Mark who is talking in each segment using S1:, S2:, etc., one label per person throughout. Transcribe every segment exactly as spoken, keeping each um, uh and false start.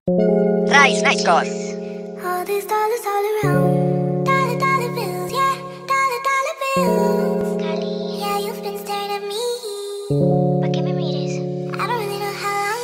S1: Rice, nice score.
S2: All these dollars all around. Dollar, dollar bills, yeah. Dollar, dollar bills. Carly, yeah, you've been staring at me. But give me readers. I don't really know how long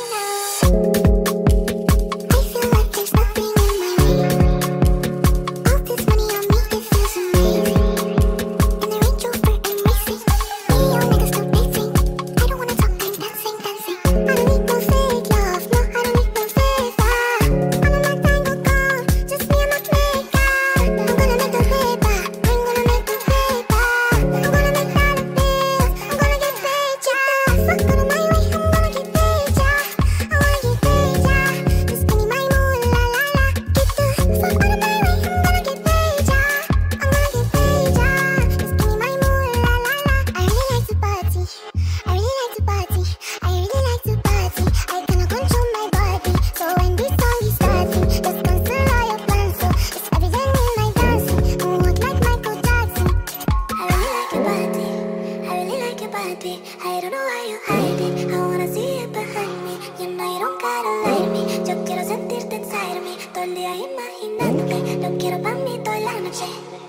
S2: now. I feel like there's nothing in my way. All this money on me, it feels amazing. And the Range Rover I'm racing. Me, y'all niggas still dating. I don't wanna talk, I'm dancing, dancing. I don't need no fake love, no, I don't need no fake love. I'm on my tango call, just me and my makeup. I'm gonna make the paper, I'm gonna make the paper. I'm gonna make dollar bills, I'm gonna get paid, yeah. Fuck out of my way, I'm gonna get paid, yeah. I wanna get paid, yeah. Just give me my moolah, la la la. Get the fuck out of my way, I'm gonna get paid, yeah. I'm gonna get paid, yeah. Just give me my moolah, la la la. I really like to party, I really like to party, I really like to party. I cannot control my body, so when this song is starting, just cancel all your plans. So it's evident in my dancing, moonwalk like Michael Jackson. I really like your body, I really like your body. I don't know why you hide it, I wanna see it behind me. You know you don't gotta lie to me, yo quiero sentirte inside of me. Todo el día imaginándote, lo quiero pa' mí toda la noche.